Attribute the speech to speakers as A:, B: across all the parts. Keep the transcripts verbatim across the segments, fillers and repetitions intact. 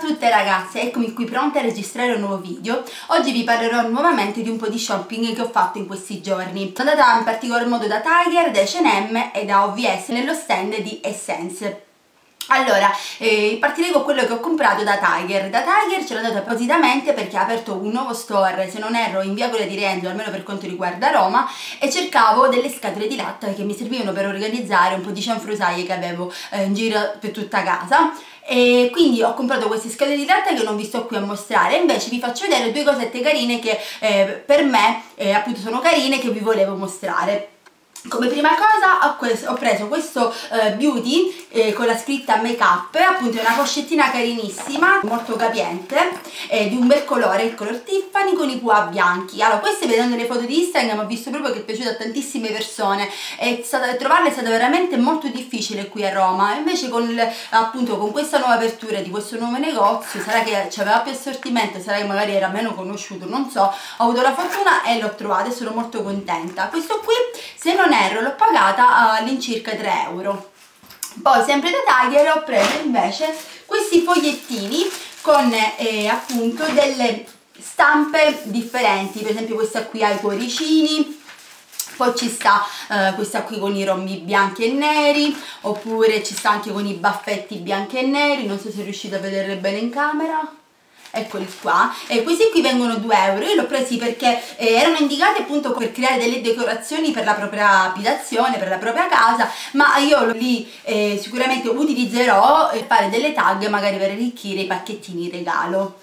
A: tutte ragazze, eccomi qui pronta a registrare un nuovo video. Oggi vi parlerò nuovamente di un po' di shopping che ho fatto in questi giorni. Sono andata in particolar modo da Tiger, da H and M e da O V S nello stand di Essence. Allora, eh, partirei con quello che ho comprato da Tiger. Da Tiger ce l'ho andato appositamente perché ha aperto un nuovo store, se non erro, in via Colle di Rienzo, almeno per quanto riguarda Roma, e cercavo delle scatole di latta che mi servivano per organizzare un po' di cianfrusaglie che avevo eh, in giro per tutta casa. E quindi ho comprato queste scatole di latta che non vi sto qui a mostrare, invece vi faccio vedere due cosette carine che eh, per me eh, appunto sono carine, che vi volevo mostrare. Come prima cosa ho, questo, ho preso questo uh, beauty eh, con la scritta make up, appunto è una pochettina carinissima, molto capiente, eh, di un bel colore, il color Tiffany con i pua bianchi. Allora, queste vedendo le foto di Instagram ho visto proprio che è piaciuta a tantissime persone, è stata, trovarle è stato veramente molto difficile qui a Roma, invece con, il, appunto, con questa nuova apertura di questo nuovo negozio, sarà che c'aveva più assortimento, sarà che magari era meno conosciuto, non so, ho avuto la fortuna e l'ho trovata e sono molto contenta. Questo qui, se non l'ho pagata all'incirca tre euro. Poi sempre da Tiger ho preso invece questi fogliettini con eh, appunto delle stampe differenti, per esempio questa qui ha i cuoricini, poi ci sta uh, questa qui con i rombi bianchi e neri, oppure ci sta anche con i baffetti bianchi e neri, non so se riuscite a vederle bene in camera. Eccoli qua, e questi qui vengono due euro. Io li ho presi perché eh, erano indicati appunto per creare delle decorazioni per la propria abitazione, per la propria casa, ma io li eh, sicuramente utilizzerò per fare delle tag, magari per arricchire i pacchettini regalo.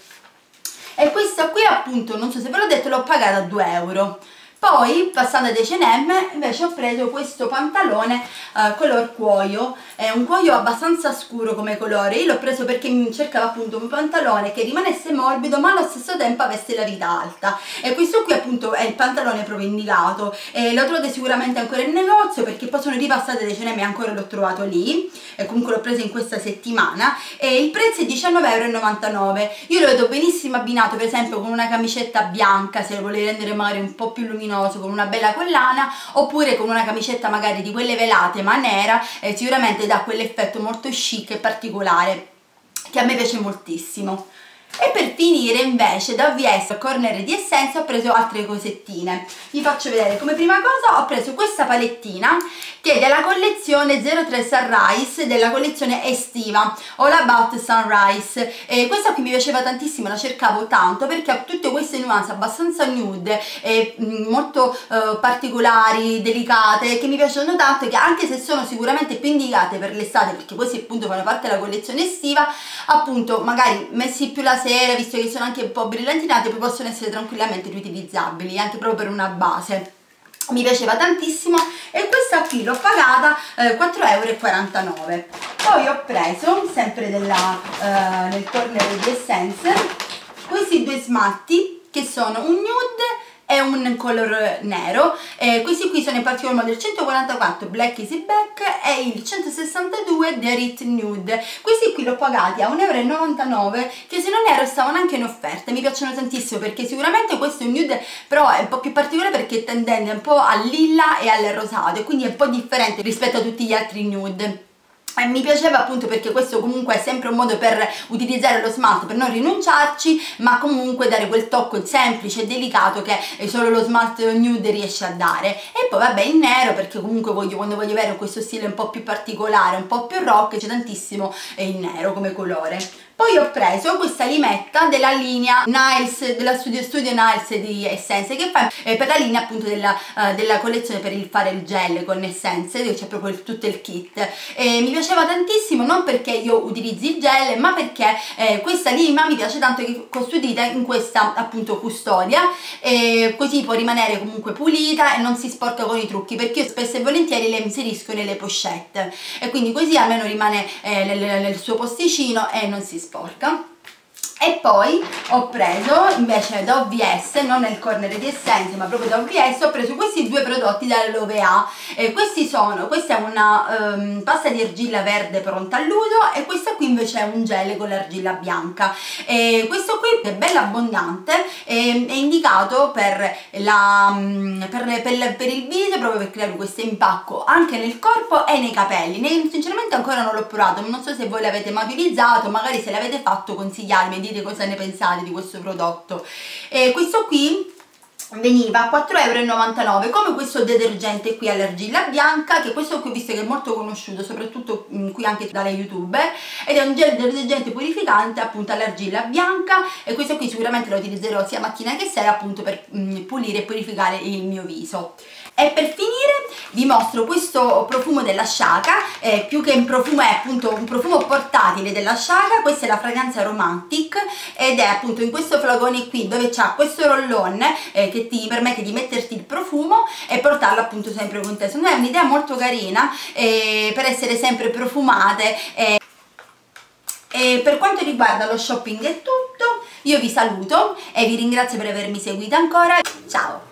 A: E questa qui appunto, non so se ve l'ho detto, l'ho pagata a due euro. Poi, passando ad H and M, invece ho preso questo pantalone uh, color cuoio, è un cuoio abbastanza scuro come colore. Io l'ho preso perché mi cercavo appunto un pantalone che rimanesse morbido ma allo stesso tempo avesse la vita alta, e questo qui appunto è il pantalone proprio indicato, e lo trovate sicuramente ancora in negozio perché poi sono ripassata ad H and M e ancora l'ho trovato lì, e comunque l'ho preso in questa settimana, e il prezzo è diciannove e novantanove euro. Io lo vedo benissimo abbinato per esempio con una camicetta bianca, se lo volete rendere magari un po' più luminoso, con una bella collana, oppure con una camicetta magari di quelle velate ma nera, eh, sicuramente dà quell'effetto molto chic e particolare che a me piace moltissimo. E per finire invece da O V S Corner di Essence ho preso altre cosettine. Vi faccio vedere. Come prima cosa ho preso questa palettina che è della collezione zero tre Sunrise, della collezione estiva All About Sunrise, e questa qui mi piaceva tantissimo, la cercavo tanto perché ha tutte queste nuance abbastanza nude e molto eh, particolari, delicate, che mi piacciono tanto, che anche se sono sicuramente più indicate per l'estate, perché questi appunto fanno parte della collezione estiva, appunto magari messi più la sera, visto che sono anche un po' brillantinate, poi possono essere tranquillamente riutilizzabili anche proprio per una base. Mi piaceva tantissimo e questa qui l'ho pagata eh, quattro e quarantanove euro. Poi ho preso sempre della, eh, nel corner di Essence questi due smalti che sono un nude e un color nero, eh, questi qui sono in particolar modo il centoquarantaquattro Black Easy Back e il centosessantadue The Rit Nude. Questi qui l'ho pagati a un e novantanove euro, che se non ero stavano anche in offerta. Mi piacciono tantissimo perché sicuramente questo è un nude, però è un po' più particolare perché è tendente un po' al lilla e al rosato, e quindi è un po' differente rispetto a tutti gli altri nude. E mi piaceva appunto perché questo comunque è sempre un modo per utilizzare lo smalto, per non rinunciarci, ma comunque dare quel tocco semplice e delicato che solo lo smalto nude riesce a dare. E poi vabbè il nero, perché comunque voglio, quando voglio avere questo stile un po' più particolare, un po' più rock, c'è tantissimo il nero come colore. Poi ho preso questa limetta della linea Niles, della Studio Studio Niles di Essence, che fa eh, per la linea appunto della, uh, della collezione per il fare il gel con Essence, dove c'è proprio il, tutto il kit. E mi piaceva tantissimo, non perché io utilizzi il gel, ma perché eh, questa lima mi piace tanto che è custodita in questa appunto custodia, e così può rimanere comunque pulita e non si sporca con i trucchi, perché io spesso e volentieri le inserisco nelle pochette, e quindi così almeno rimane eh, nel, nel suo posticino e non si sporca. E poi ho preso invece da O V S, non nel corner di Essenze ma proprio da O V S, ho preso questi due prodotti dall'Ovea. Eh, questi sono, questa è una um, pasta di argilla verde pronta all'uso e questa qui invece è un gel con l'argilla bianca. Eh, questo qui è bello abbondante, eh, è indicato per, la, per, per, per il viso, proprio per creare questo impacco anche nel corpo e nei capelli. Ne, sinceramente ancora non l'ho provato, non so se voi l'avete mai utilizzato, magari se l'avete fatto consigliarmi, cosa ne pensate di questo prodotto. E questo qui veniva a quattro e novantanove euro, come questo detergente qui all'argilla bianca, che questo qui visto che è molto conosciuto soprattutto mh, qui anche dalle youtuber, ed è un gel detergente purificante appunto all'argilla bianca, e questo qui sicuramente lo utilizzerò sia mattina che sera appunto per mh, pulire e purificare il mio viso. E per finire vi mostro questo profumo della Shaka, eh, più che un profumo è appunto un profumo portatile della Shaka. Questa è la fragranza Romantic ed è appunto in questo flacone qui, dove c'ha questo roll-on eh, che ti permette di metterti il profumo e portarlo appunto sempre con te. Secondo me è un'idea molto carina eh, per essere sempre profumate. eh. E per quanto riguarda lo shopping è tutto, io vi saluto e vi ringrazio per avermi seguito ancora. Ciao!